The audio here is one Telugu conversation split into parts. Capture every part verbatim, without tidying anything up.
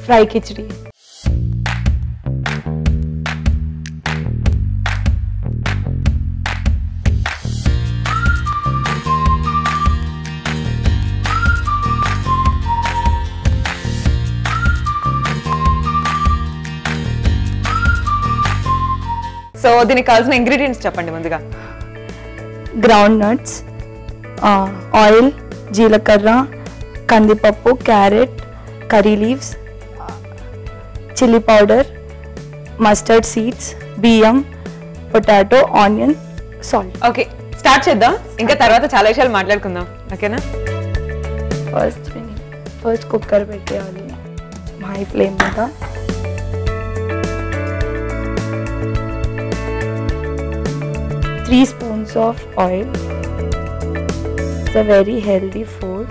Fry khichdi. సో దీనికి కావాల్సిన ఇంగ్రీడియంట్స్ చెప్పండి ముందుగా. గ్రౌండ్ నట్స్, ఆయిల్, జీలకర్ర, కందిపప్పు, carrot, curry leaves, chilli powder, mustard seeds, బియ్యం, potato, onion, salt. Okay, start చేద్దాం. ఇంకా తర్వాత చాలా విషయాలు మాట్లాడుకుందాం. ఓకేనా? ఫస్ట్ ఫస్ట్ కుక్కర్ పెట్టేయాలి హై ఫ్లేమ్ మీద. Three spoons of oil. It's a very healthy food.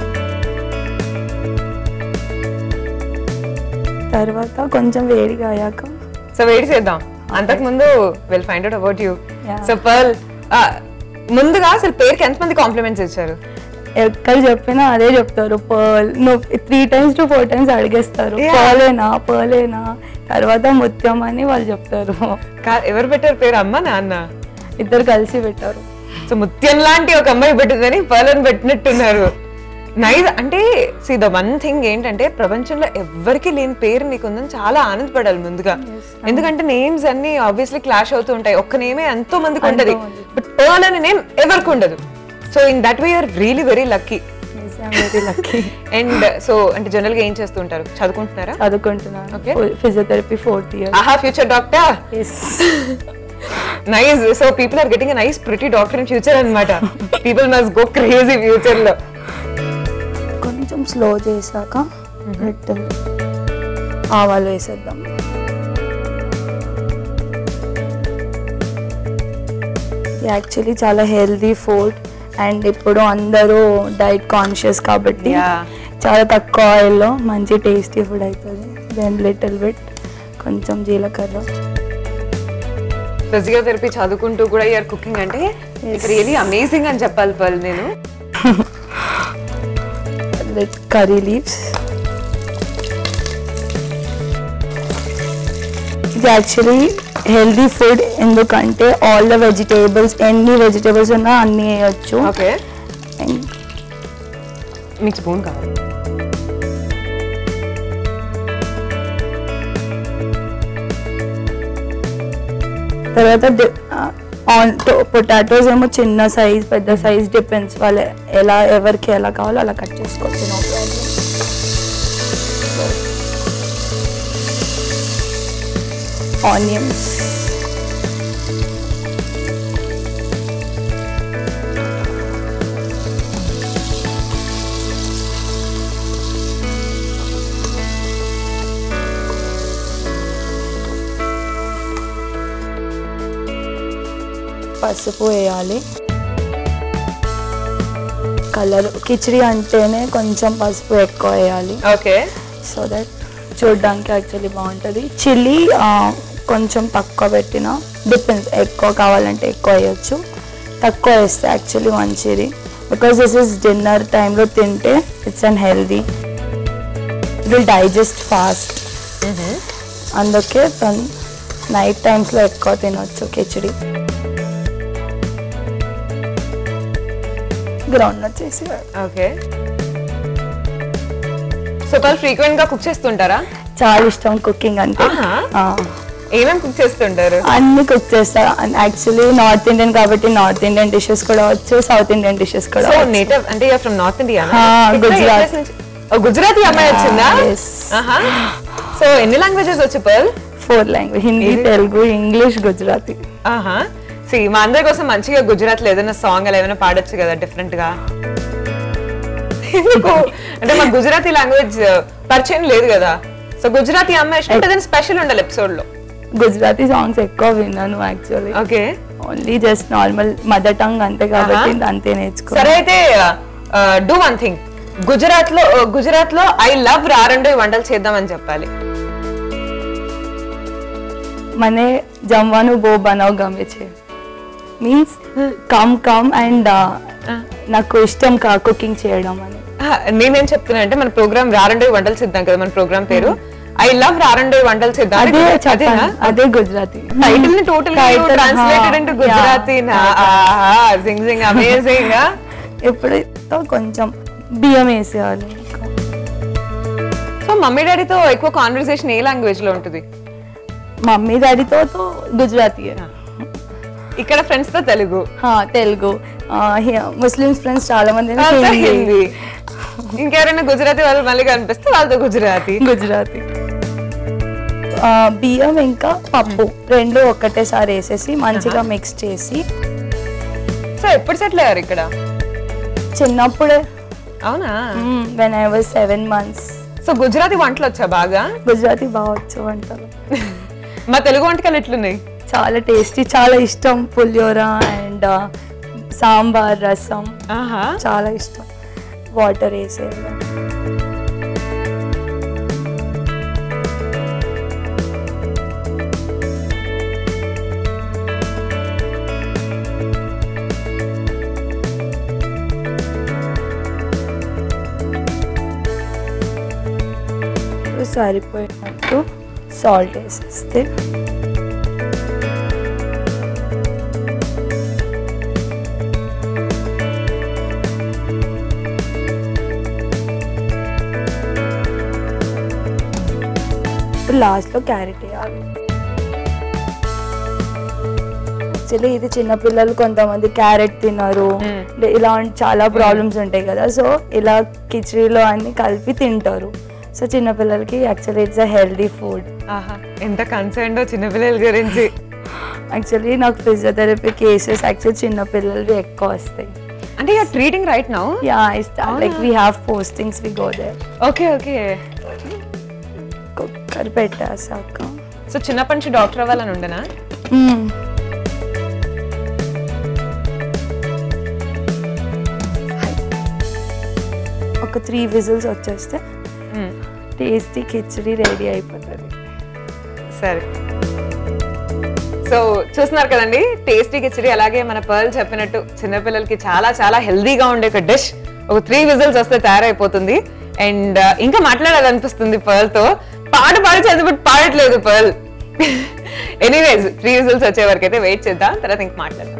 తర్వాత కొంచెం వేడిగా అయ్యాక సో వేడి చేద్దాం. అంతకు ముందు will find out about you. So Pearl, ముందుగా అసలు పేరుకి ఎంతమంది కాంప్లిమెంట్స్ ఇచ్చారు? ఎక్కడ చెప్పినా అదే చెప్తారు, పర్ల్. నువ్వు three times to four times అడిగేస్తారు, పర్లేనా పర్లేనా. తర్వాత ముత్యం అని వాళ్ళు చెప్తారు. ఎవరు పెట్టారు పేరు? అమ్మ నాన్న ఇద్దరు కలిసి పెట్టారు. సో ముత్యం లాంటి ఒక అమ్మాయి పెట్టిందని పర్ల్ అని పెట్టినట్టున్నారు. నైస్. అంటే సీ ద వన్ థింగ్ ఏంటంటే ప్రపంచంలో ఎవరికి లేని పేరు నీకు ఉందని చాలా ఆనందపడాలి ముందుగా. ఎందుకంటే నేమ్స్ అన్ని ఆబ్వియస్లీ క్లాష్ అవుతూ ఉంటాయి. ఒక్క నేమే ఎంతో మందికి ఉంటది, బట్ పర్ల్ అనే నేమ్ ఎవరికి ఉండదు. So in that way you're really very lucky. And so అంటే జనరల్ గా ఏం చేస్తూ ఉంటారు? చదువుకుంటున్నారా? చదువుకుంటున్నాను. Physiotherapy fourth year. ఆహా, future doctor. Nice. So people are getting a nice pretty doctor in future anamata. People must go crazy future lo. కొంచెం స్లో చేసాక లిటిల్ ఆవాలు వేసేద్దాం. యాక్చువల్లీ చాలా హెల్దీ ఫుడ్ అండ్ ఇప్పుడు అందరూ డైట్ కాన్షియస్ కాబట్టి చాలా తక్కువ ఆయిల్లో మంచి టేస్టీ ఫుడ్ అవుతుంది. దెన్ లిటిల్ బిట్ కొంచెం జీలకర్ర. ఫిజియోథెరపీ చదువుకుంటూ కూడా యూఆర్ కుకింగ్ అంటే ఇట్స్ రియలీ అమేజింగ్ అని చెప్పాలి పర్ల్. నేను కర్రీ లీవ్స్. ఇది యాక్చువల్లీ హెల్దీ ఫుడ్ ఎందుకంటే ఆల్ ద వెజిటేబుల్స్, ఎన్ని వెజిటేబుల్స్ ఉన్నా అన్ని వేయచ్చు. ఓకే, మీకు స్పూన్ కావాలి. తర్వాత పొటాటోస్ ఏమో చిన్న సైజ్ పెద్ద సైజ్ డిపెండ్స్, వాళ్ళ ఎలా ఎవరికి ఎలా కావాలో అలా కట్ చేసుకోవచ్చు. No problem. ఆనియన్స్, పసుపు వేయాలి. కలర్ కిచిడి అంటేనే కొంచెం పసుపు ఎక్కువ వేయాలి. ఓకే, సో దట్ చూడడానికి యాక్చువల్లీ బాగుంటుంది. చిల్లీ కొంచెం తక్కువ పెట్టిన డిపెండ్స్, ఎక్కువ కావాలంటే ఎక్కువ వేయచ్చు, తక్కువ వేస్తే యాక్చువల్లీ మంచిది. బికాస్ దిస్ ఇస్ డిన్నర్ టైంలో తింటే it's unhealthy, it will digest fast. అందుకే నైట్ టైమ్స్లో ఎక్కువ తినొచ్చు కిచిడి. గ్రౌండ్ నట్స్ వేసి. ఓకే, సో పర్ల్ ఫ్రీక్వెంట్ గా కుక్ చేస్తుంటారా? చాలా ఇష్టం కుకింగ్ అంటే. ఏమేమి కుక్ చేస్తుంటారు? అన్ని కుక్ చేస్తా. యాక్చువల్లీ నార్త్ ఇండియన్ కాబట్టి నార్త్ ఇండియన్ డిషెస్ కూడా వచ్చు, సౌత్ ఇండియన్ డిషెస్ కూడా. సో నేటివ్ అంటే you are from north India? Gujarat. Gujarati అమ్మాయి వచ్చిందా? సో ఎన్ని లాంగ్వేజెస్ వచ్చు Pearl? Four language, Hindi, Telugu, English, Gujarati. ఆహా, సి మా అందరి కోసం మంచిగా గుజరాత్ లో ఏదైనా సాంగ్ అలా ఏమైనా పాడొచ్చు కదా డిఫరెంట్ గా. అంటే మా గుజరాతీ లాంగ్వేజ్ పరిచయం లేదు కదా, సో గుజరాతీ అమ్మాయి ఏదైనా స్పెషల్ ఉండాలి ఎపిసోడ్ లో. గుజరాతీ సాంగ్స్ ఎక్కువ విన్నాను actually. Okay, only just normal mother tongue అంతే కాబట్టి అంతే నేర్చుకో. సరే అయితే డూ వన్ థింగ్, గుజరాత్ లో గుజరాత్ లో ఐ లవ్ రారండోయ్ వంటలు చేద్దామని చెప్పాలి. મને જમવાનું બહુ બનાવ ગમે છે, మీన్స్ కమ్ కమ్ అండ్ నాకు ఇష్టం కా కుకింగ్ చేయడం అని. నేనేం చెప్తున్నా అంటే మన ప్రోగ్రామ్ రారండోయ్ వంటలు సిద్ధం కదా మన ప్రోగ్రామ్ పేరు. ఐ లవ్ రారండోయ్ వంటలు సిద్ధం. అదే అదే గుజరాతీ టైటిల్ ని total translated into Gujarati. Sing sing amazing. ఎప్పుడైతే కొంచెం బియ్యం వేసేయాలి. సో మమ్మీ డాడీతో ఎక్కువ కాన్వర్సేషన్ ఏ లాంగ్వేజ్ లో ఉంటుంది? మమ్మీ డాడీతో గుజరాతీ, ఇక్కడ ఫ్రెండ్స్ తో తెలుగు. తెలుగు, ముస్లిమ్స్ ఫ్రెండ్స్ చాలా మంది హిందీ. ఇంకెవరైనా గుజరాతీ వాళ్ళు మళ్ళీ కనిపిస్తే వాళ్ళతో గుజరాతీ. గుజరాతీ బియ్యం ఇంకా పప్పు రెండు ఒకటేసారి వేసేసి మంచిగా మిక్స్ చేసి. సో ఎప్పుడు సెటిల్ అయ్యారు ఇక్కడ? చిన్నప్పుడే. అవునా? When I was seven months. So Gujarati వంటలు వచ్చా బాగా? గుజరాతీ బాగా వచ్చు వంటలు. మా తెలుగు వంటకాలు ఎట్లున్నాయి? చాలా టేస్టీ, చాలా ఇష్టం. పులిహోర అండ్ సాంబార్, రసం చాలా ఇష్టం. వాటర్ వేసే సరిపోయినట్టు సాల్ట్ వేసేస్తే లాస్ట్ లో క్యారెట్ వేయాలి. యాక్చువల్లీ ఇది చిన్నపిల్లలు కొంతమంది క్యారెట్ తినరు, ఇలాంటి చాలా ప్రాబ్లమ్స్ ఉంటాయి కదా. సో ఇలా కిచడీలో అన్ని కలిపి తింటారు. సో చిన్నపిల్లలకి actually it's a healthy food. ఎంత కన్సర్న్ చిన్నపిల్లల గురించి. యాక్చువల్లీ నాకు ఫిజియోథెరపీ కేసెస్ యాక్చువల్లీ చిన్నపిల్లలవి ఎక్కువ వస్తాయి. అంటే you are treating right now? Yeah, I start like we have postings, we go there. Okay okay. Cooker పెట్టాసాక సో చిన్నప్పటి నుంచి డాక్టర్ అవ్వాలని ఉండేనా? ఒక త్రీ విజిల్స్ వచ్చేస్తే టేస్టీ కిచడీ రెడీ అయిపోతుంది. సరే, సో చూస్తున్నారు కదండి టేస్టీ కిచడీ. అలాగే మన పర్ల్ చెప్పినట్టు చిన్నపిల్లలకి చాలా చాలా హెల్దీగా ఉండే ఒక డిష్. ఒక త్రీ విజిల్స్ వస్తే తయారైపోతుంది. అండ్ ఇంకా మాట్లాడాలనిపిస్తుంది పర్ల్ తో. పాట పాడి చేసి పాడట్లేదు పర్ల్. ఎనీవేస్ త్రీ విజిల్స్ వచ్చే వరకు అయితే వెయిట్ చేద్దాం, తర్వాత ఇంక మాట్లాడదాం.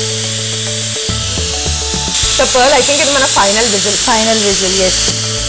సో పర్ల్, ఐ థింక్ ఇది మన final whistle. Final whistle, yes.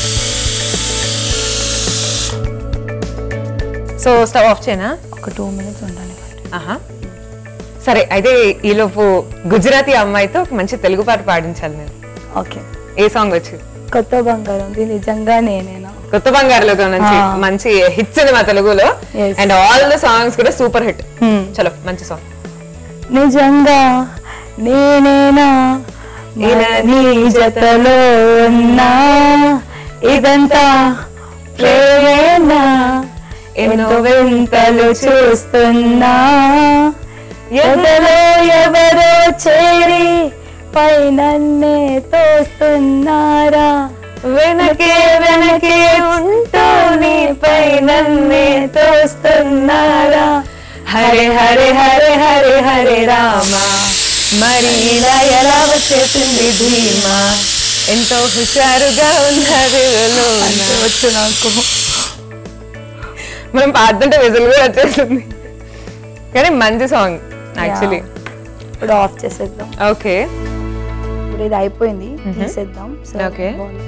So stove off చేయనా? ఒక టూ మినిట్స్ ఉండాలి. ఆహా, సరే. అయితే ఈలోపు గుజరాతీ అమ్మాయితో ఒక మంచి తెలుగు పాట పాడించాలి నేను. ఓకే, ఏ సాంగ్ వచ్చు? కొత్త బంగారం, నిజంగా నేనేనా. కొత్త బంగారులో నుంచి మంచి హిట్స్ ఉంది మా తెలుగులో. అండ్ ఆల్ ద సాంగ్స్ కూడా సూపర్ హిట్. చలో, మంచి సాంగ్. నిజంగా నేనేనా నీ జతలో ఉన్నా, ఇదంతా ప్రేమేనా, ఎన్నో వింతలు చూస్తున్నా, ఎదలో ఎవరో చేరి పైనన్నే తోస్తున్నారా, వెనకే వెనకే ఉంటూ నీ పైనన్నే తోస్తున్నారా, హరే హరే హరే హరే హరే రామ, మరి ఇలా ఎలా వచ్చేసింది ధీమా, ఎంతో హుషారుగా ఉన్నది వచ్చు నాకు. మనం పాడుతుంటే విజువల్ కూడా వచ్చేస్తుంది, కానీ మంచి సాంగ్ యాక్చువల్లీ. ఇప్పుడు ఆఫ్ చేసేద్దాం. ఓకే, ఇప్పుడు ఇది అయిపోయింది, తీసేద్దాం. ఓకే,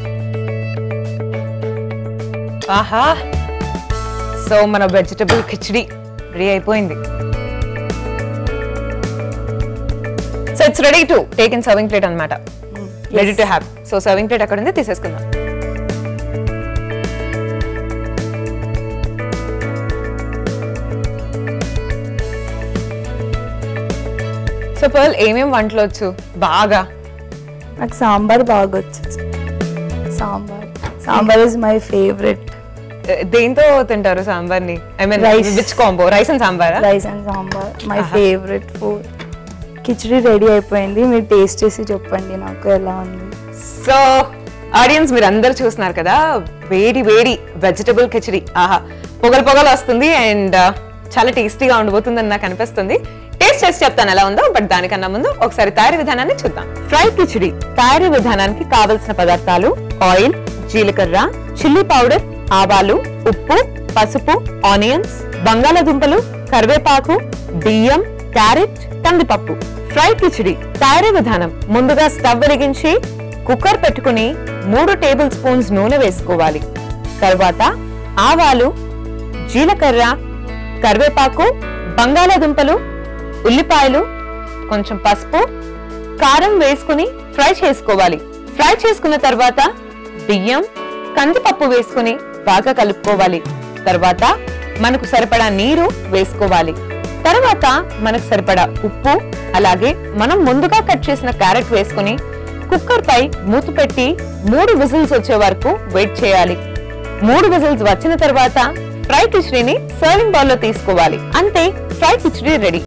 ఆహా. సో మన వెజిటబుల్ కిచడీ రెడీ అయిపోయింది. So it's ready to take in serving plate అన్నమాట. Ready to have. So serving plate అక్కడ ఉంది, తీసేసుకుందాం. సో పర్ల్, ఏమేం వంటలు వచ్చు బాగా? నాకు సాంబార్ బాగా వచ్చు. Sambar sambar is my favourite. దేంతో తింటారు సాంబార్ ని? I mean which combo? Rice and sambar? Rice and sambar my favourite food. Khichdi ready అయిపోయింది, మీరు టేస్ట్ చేసి చెప్పండి నాకు ఎలా ఉంది. సో ఆడియన్స్, మీరు అందరు చూస్తున్నారు కదా, వేడి వేడి వెజిటబుల్ కిచడీ. ఆహా, పొగలు పొగలు వస్తుంది అండ్ చాలా టేస్టీగా ఉండబోతుందని నాకు అనిపిస్తుంది. టేస్ట్ టేస్ట్ చేసి చెప్తాను ఎలా ఉందో. బట్ దానికన్నా ముందు ఒకసారి తయారీ విధానాన్ని చూద్దాం. ఫ్రై కిచిడి తయారీ విధానానికి కావలసిన పదార్థాలు: ఆయిల్, జీలకర్ర, చిల్లీ పౌడర్, ఆవాలు, ఉప్పు, పసుపు, ఆనియన్స్, బంగాళాదుంపలు, కరివేపాకు, బియ్యం, క్యారెట్, కందిపప్పు. ఫ్రై కిచిడి తయారీ విధానం: ముందుగా స్టవ్ వెలిగించి కుక్కర్ పెట్టుకుని మూడు టేబుల్ స్పూన్స్ నూనె వేసుకోవాలి. తర్వాత ఆవాలు, జీలకర్ర, కరివేపాకు, బంగాళాదుంపలు, ఉల్లిపాయలు, కొంచెం పసుపు, కారం వేసుకుని ఫ్రై చేసుకోవాలి. ఫ్రై చేసుకున్న తర్వాత బియ్యం, కందిపప్పు వేసుకుని బాగా కలుపుకోవాలి. తర్వాత మనకు సరిపడా నీరు వేసుకోవాలి. తర్వాత మనకు సరిపడా ఉప్పు, అలాగే మనం ముందుగా కట్ చేసిన క్యారెట్ వేసుకుని కుక్కర్ పై మూత పెట్టి మూడు విజిల్స్ వచ్చే వరకు వెయిట్ చేయాలి. మూడు విజిల్స్ వచ్చిన తర్వాత ఫ్రై కిచిడిని సర్వింగ్ బౌల్ లో తీసుకోవాలి. అంతే, ఫ్రై కిచిడి రెడీ.